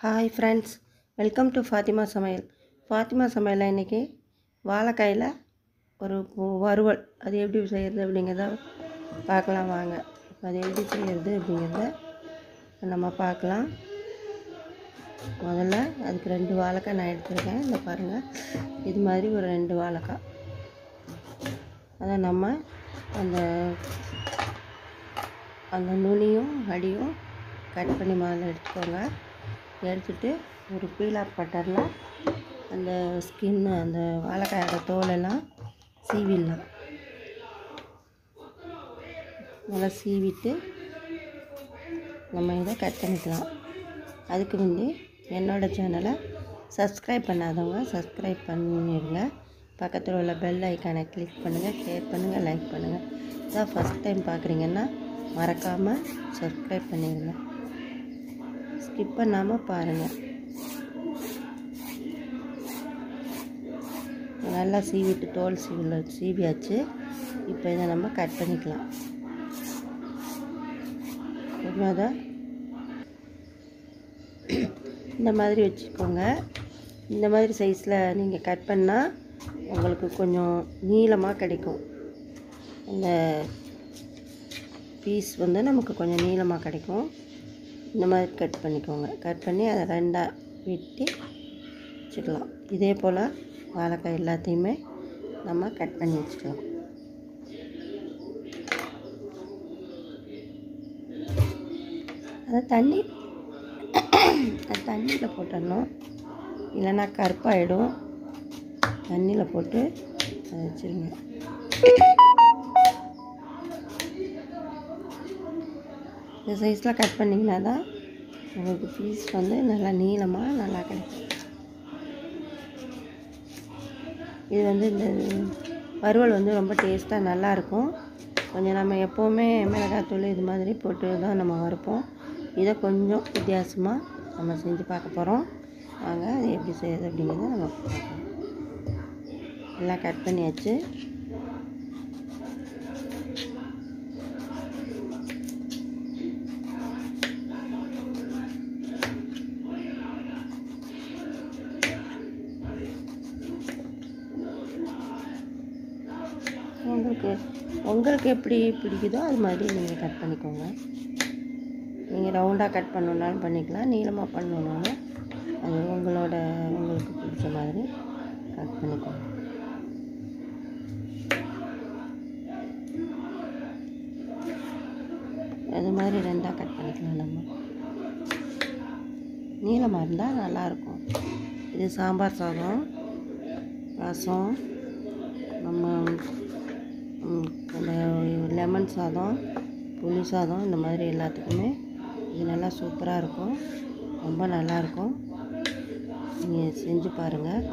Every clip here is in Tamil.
Hi friends, welcome to Fathima Samayal. Fathima Samayal இன்னைக்கு வாழைக்காயில ஒரு வறுவல் அது எப்படி செய்யறது அப்படிங்கறத பார்க்கலாம் வாங்க. அது எப்படி செய்யறது அப்படிங்கறத நம்ம பார்க்கலாம். முதல்ல அதுக்கு ரெண்டு வாழைக்காய் நான் எடுத்துருக்கேன். இத பாருங்க. இது மாதிரி ஒரு ரெண்டு வாழைக்காய். அத நம்ம அந்த நுனியும் அடியும் கட் பண்ணி முதல்ல எடுத்துக்கோங்க. எடுத்துட்டு ஒரு பீலாப் பட்டரில் அந்த ஸ்கின் அந்த வாழைக்காயோட தோலெல்லாம் சீவிடலாம். நல்லா சீவிட்டு நம்ம இதை கட் பண்ணிக்கலாம். அதுக்கு முந்தி என்னோடய சேனலை சப்ஸ்கிரைப் பண்ணாதவங்க சப்ஸ்கிரைப் பண்ணிடுங்க. பக்கத்தில் உள்ள பெல் ஐக்கானை கிளிக் பண்ணுங்கள், ஷேர் பண்ணுங்கள், லைக் பண்ணுங்கள். இதான் ஃபஸ்ட் டைம் பார்க்குறீங்கன்னா மறக்காமல் சப்ஸ்கிரைப் பண்ணிடுங்க. ஸ்கிப் பண்ணாமல் பாருங்கள். நல்லா சீவிட்டு தோல் சீவியாச்சு. இப்போ இதை நம்ம கட் பண்ணிக்கலாம். அதை இந்த மாதிரி வச்சுக்கோங்க. இந்த மாதிரி சைஸில் நீங்கள் கட் பண்ணால் உங்களுக்கு கொஞ்சம் நீளமாக கிடைக்கும். இந்த பீஸ் நமக்கு கொஞ்சம் நீளமாக கிடைக்கும். இந்த மாதிரி கட் பண்ணிக்கோங்க. கட் பண்ணி அதை ரெண்டாக வெட்டி வச்சுக்கலாம். இதே போல் வாழைக்காய் எல்லாத்தையுமே நம்ம கட் பண்ணி வச்சுக்கலாம். அதை தண்ணியில் போட்டுடணும், இல்லைன்னா கருப்பாயிடும். தண்ணியில் போட்டு அதை வச்சுருங்க. இந்த சைஸில் கட் பண்ணிங்கன்னா தான் உங்களுக்கு பீஸ் நல்லா நீளமாக நல்லா கிடைக்கும். இது இந்த வறுவல் ரொம்ப டேஸ்ட்டாக நல்லாயிருக்கும். கொஞ்சம் நம்ம எப்போவுமே மிளகாத்தூள் இது மாதிரி போட்டு தான் நம்ம வறுப்போம். இதை கொஞ்சம் வித்தியாசமாக நம்ம செஞ்சு பார்க்க போகிறோம். வாங்க அது எப்படி செய்யுது அப்படிங்கிறத நம்ம பார்க்கலாம். எல்லாம் கட் பண்ணியாச்சு. உங்களுக்கு எப்படி பிடிக்குதோ அது மாதிரி நீங்கள் கட் பண்ணிக்கோங்க. நீங்கள் ரவுண்டாக கட் பண்ணணுன்னாலும் பண்ணிக்கலாம், நீளமாக பண்ணணுன்னாலும் அது உங்களுக்கு பிடிச்ச மாதிரி கட் பண்ணிக்கோங்க. அது மாதிரி ரெண்டாக கட் பண்ணிக்கலாம். நம்ம நீளமாக இருந்தால் நல்லாயிருக்கும். இது சாம்பார் சாதம், ரசம், நம்ம லெமன் சாதம், புளி சாதம், இந்த மாதிரி எல்லாத்துக்குமே இது நல்லா சூப்பராக இருக்கும். ரொம்ப நல்லாயிருக்கும். நீங்கள் செஞ்சு பாருங்கள்.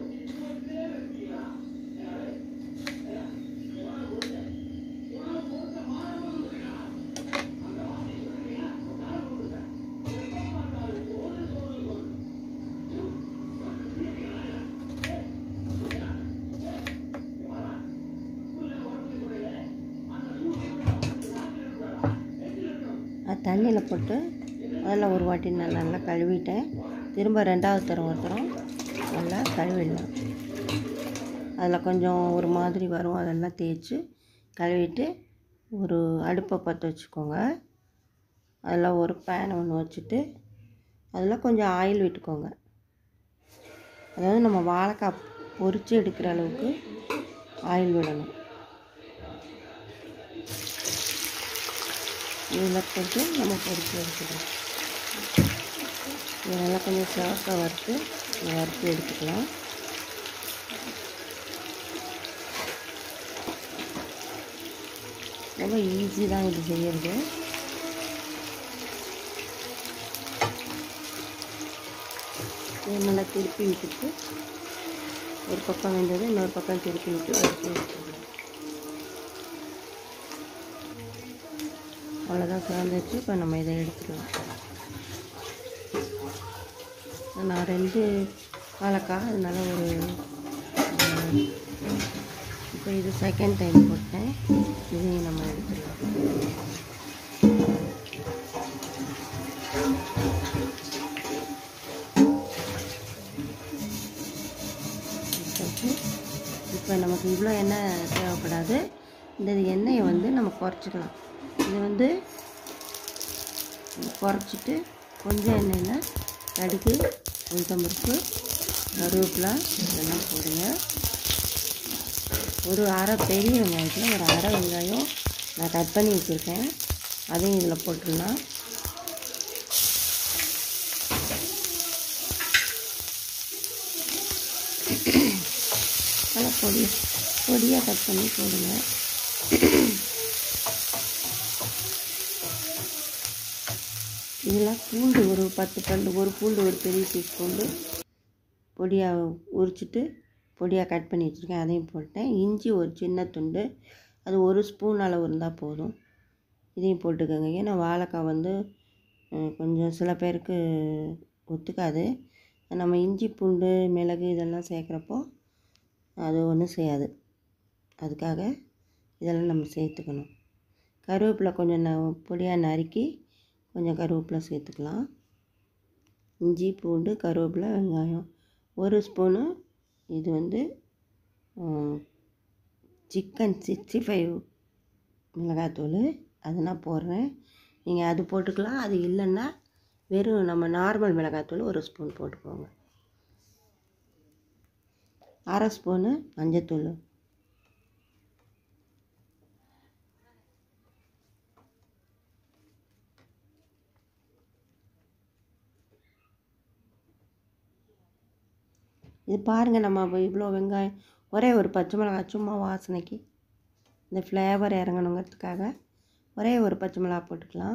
தண்ணியில் போட்டு முதல்ல ஒரு வாட்டி நல்லா கழுவிட்டேன். திரும்ப ரெண்டாவது தரம் நல்லா கழுவிடலாம். அதில் கொஞ்சம் ஒரு மாதிரி வரும், அதெல்லாம் தேய்ச்சி கழுவிட்டு ஒரு அடுப்பை பற்ற வச்சுக்கோங்க. அதில் ஒரு பேன் ஒன்று வச்சுட்டு அதில் கொஞ்சம் ஆயில் விட்டுக்கோங்க. அதாவது நம்ம வாழைக்காய் பொரித்து எடுக்கிற அளவுக்கு ஆயில் விடணும். இதில் போட்டு நம்ம பொரித்து எடுத்துக்கலாம். இதெல்லாம் கொஞ்சம் சிவப்பாக வறுத்து எடுத்துக்கலாம். ரொம்ப ஈஸி தான் இது செய்கிறது. இது நல்லா திருப்பி விட்டுட்டு ஒரு பக்கம் வெந்தது இன்னொரு பக்கம் திருப்பி விட்டு வறுத்து எடுத்துக்கலாம். அவ்வளோதான் சேர்ந்துச்சு. இப்போ நம்ம இதை எடுத்துக்கலாம். நான் ரெண்டு வாழைக்காய் அதனால இப்போ இது செகண்ட் டைம் போட்டேன். இதையும் நம்ம எடுத்துக்கலாம். இப்போ நமக்கு இவ்வளோ எண்ணெய் தேவைப்படாது. இந்த எண்ணெயை வந்து நம்ம குறைச்சிக்கலாம். இது வந்து குறைச்சிட்டு கொஞ்சம் எண்ணெயில் கடுகு, உளுத்தம்பருப்பு, கருவேப்பிலை இதெல்லாம் போடுங்க. ஒரு அரை பெரிய வெங்காயத்தில் ஒரு அரை வெங்காயம் நான் கட் பண்ணி வச்சுருக்கேன், அதையும் இதில் போட்டுடலாம். நல்லா பொடியாக கட் பண்ணி போடுங்க. இதெல்லாம் பூண்டு ஒரு 10 பல்லு, ஒரு பூண்டு ஒரு பெரிய பீஸ் பூண்டு பொடியாக உரிச்சிட்டு பொடியாக கட் பண்ணி வச்சுருக்கேன், அதையும் போட்டேன். இஞ்சி ஒரு சின்ன துண்டு, அது ஒரு ஸ்பூன் அளவு இருந்தால் போதும், இதையும் போட்டுக்கோங்க. ஏன்னா வாழைக்காய் வந்து கொஞ்சம் சில பேருக்கு ஒத்துக்காது. நம்ம இஞ்சி பூண்டு மிளகு இதெல்லாம் சேர்க்குறப்போ அது ஒன்றும் செய்யாது, அதுக்காக இதெல்லாம் நம்ம சேர்த்துக்கணும். கருவேப்பிலை கொஞ்சம் பொடியாக நறுக்கி கொஞ்சம் கருவேப்பிலை சேர்த்துக்கலாம். இஞ்சி பூண்டு கருவேப்பிலை வெங்காயம் ஒரு ஸ்பூனு. இது வந்து சிக்கன் 65 மிளகாத்தூள், அது நான் போடுறேன். நீங்கள் அது போட்டுக்கலாம். அது இல்லைன்னா வெறும் நம்ம நார்மல் மிளகாத்தூள் ஒரு ஸ்பூன் போட்டுக்கோங்க. அரை ஸ்பூனு மஞ்சத்தூள், இது பாருங்கள். நம்ம இவ்வளோ வெங்காயம், ஒரே ஒரு பச்சை மிளகாய் சும்மா வாசனைக்கு, இந்த ஃப்ளேவர் இறங்கணுங்கிறதுக்காக ஒரே ஒரு பச்சை மிளகாய் போட்டுக்கலாம்.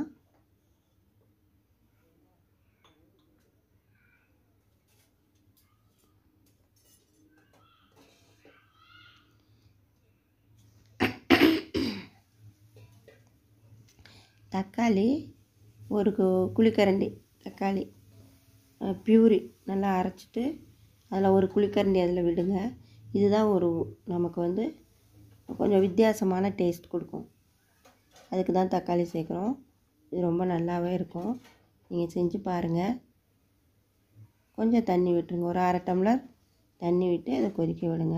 தக்காளி ஒரு குழிக்கரண்டி, தக்காளி பியூரி நல்லா அரைச்சிட்டு அதில் ஒரு குழிக்கரண்டி அதில் விடுங்க. இதுதான் நமக்கு வந்து கொஞ்சம் வித்தியாசமான டேஸ்ட் கொடுக்கும், அதுக்கு தான் தக்காளி சேர்க்குறோம். இது ரொம்ப நல்லாவே இருக்கும், நீங்கள் செஞ்சு பாருங்கள். கொஞ்சம் தண்ணி விட்டுருங்க, ஒரு அரை டம்ளர் தண்ணி விட்டு அதை கொதிக்க விடுங்க.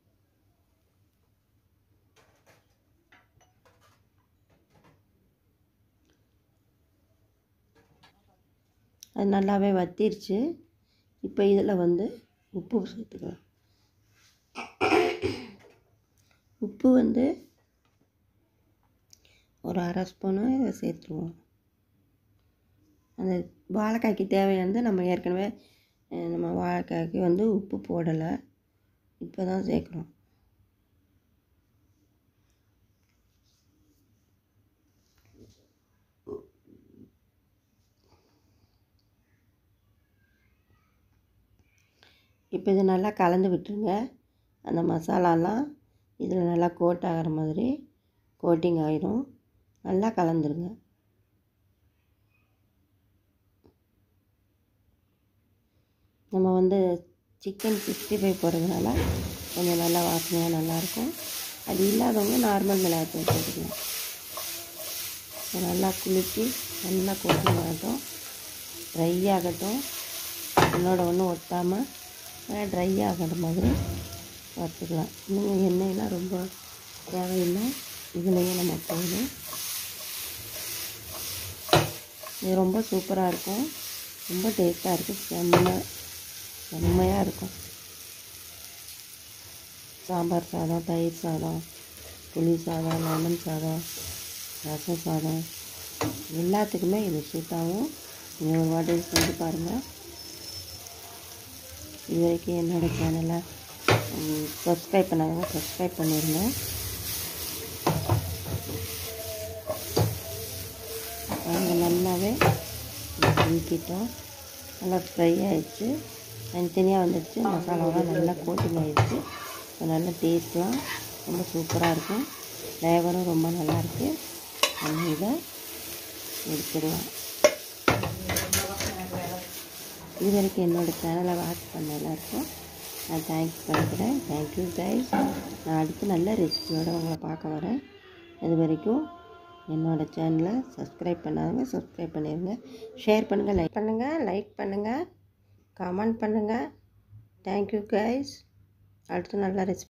அது நல்லாவே வத்திருச்சு. இப்போ இதில் வந்து உப்பு சேர்த்துக்கலாம். உப்பு வந்து ஒரு அரை ஸ்பூனு இதை சேர்த்துருவோம். அந்த வாழைக்காய்க்கு தேவையானது நம்ம ஏற்கனவே நம்ம வாழைக்காய்க்கு வந்து உப்பு போடலை, இப்போ தான் சேர்க்குறோம். இப்போ இதை நல்லா கலந்து விட்டுருங்க. அந்த மசாலாலாம் இதில் நல்லா கோட் ஆகிற மாதிரி கோட்டிங் ஆகிடும். நல்லா கலந்துருங்க. நம்ம வந்து சிக்கன் 65 போடுறதுனால கொஞ்சம் நல்லா வாசனையாக நல்லாயிருக்கும். அது இல்லாதவங்க நார்மல் மிளகாத்தூள் போட்டுக்கலாம். நல்லா குளித்து நல்லா கோட்டிங் ஆகட்டும், ட்ரை ஆகட்டும், ஒன்றோட ஒன்று ஒட்டாமல் ட்ரை ஆகிற மாதிரி வறுத்துக்கலாம். இன்னும் எண்ணெயெலாம் ரொம்ப தேவையில்லை, இதுலேயே நம்ம போதும். இது ரொம்ப சூப்பராக இருக்கும், ரொம்ப டேஸ்ட்டாக இருக்குது, செம்மையாக இருக்கும். சாம்பார் சாதம், தயிர் சாதம், புளி சாதம், லெமன் சாதம், ரசம் சாதம் எல்லாத்துக்குமே இது சூட்டாகவும். நீங்கள் ஒரு வாட்டி செஞ்சு பாருங்கள். இது வரைக்கும் என்னோடய சேனலை சப்ஸ்கிரைப் பண்ணாதவங்க சப்ஸ்கிரைப் பண்ணிடுங்க. நாங்கள் நல்லாவே ஊற்றிட்டோம், நல்லா ஃப்ரை ஆகிடுச்சு, தனித்தனியாக வந்துடுச்சு, மசாலாவெலாம் நல்லா கோட்டிங் ஆகிடுச்சு. இப்போ நல்ல டேஸ்ட்லாம் ரொம்ப சூப்பராக இருக்கும், ஃப்ளேவரும் ரொம்ப நல்லாயிருக்கு. நம்ம இதை எடுத்துடலாம். இது வரைக்கும் என்னோடய சேனலை வாட்ச் பண்ண எல்லாருக்கும் நான் தேங்க்ஸ் பண்ணிக்கிறேன். Thank you guys. நான் அடுத்து நல்ல ரெசிபியோடு உங்களை பார்க்க வரேன். இது வரைக்கும் என்னோடய சேனலை சப்ஸ்கிரைப் பண்ணாதவங்க சப்ஸ்கிரைப் பண்ணிடுங்க. ஷேர் பண்ணுங்கள், லைக் பண்ணுங்கள், கமெண்ட் பண்ணுங்கள். Thank you guys. அடுத்து நல்ல ரெசிபி